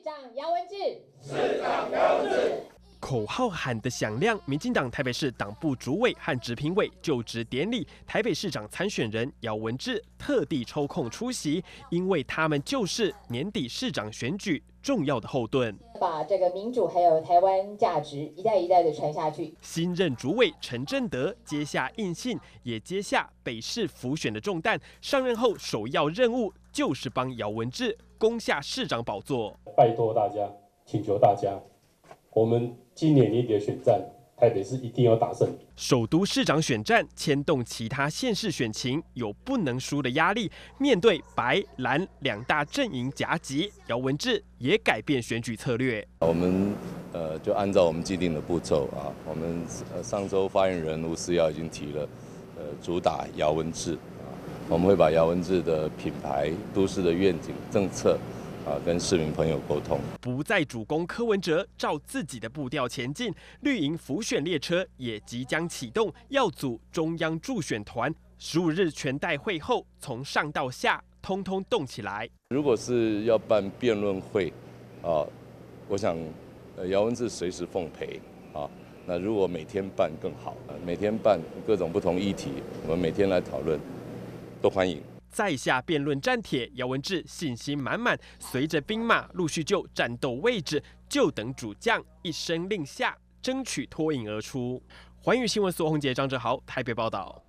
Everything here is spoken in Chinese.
长姚文智， 市长姚文智。 口号喊得响亮，民进党台北市党部主委和执评委就职典礼，台北市长参选人姚文智特地抽空出席，因为他们就是年底市长选举重要的后盾， 把这个民主还有台湾价值一代一代的传下去。 新任主委陈正德接下印信，也接下北市辅选的重担。上任后首要任务就是帮姚文智攻下市长宝座。 拜托大家，请求大家，我们今年年底的选战，台北市一定要打胜。 首都市长选战牵动其他县市选情，有不能输的压力。面对白蓝两大阵营夹击，姚文智也改变选举策略。 我们就按照我们既定的步骤啊，我们上周发言人吴思瑶已经提了，主打姚文智啊，我们会把姚文智的品牌、都市的愿景、政策。跟市民朋友沟通， 不再主攻柯文哲，照自己的步调前进。绿营辅选列车也即将启动，要组中央助选团。15日全代会后，从上到下，通通动起来。 如果是要办辩论会，我想姚文智随时奉陪啊。那如果每天办更好，每天办各种不同议题，我们每天来讨论，都欢迎。 在下辩论战帖，姚文智信心满满，随着兵马陆续就战斗位置，就等主将一声令下，争取脱颖而出。环宇新闻苏宏杰、张哲豪台北报道。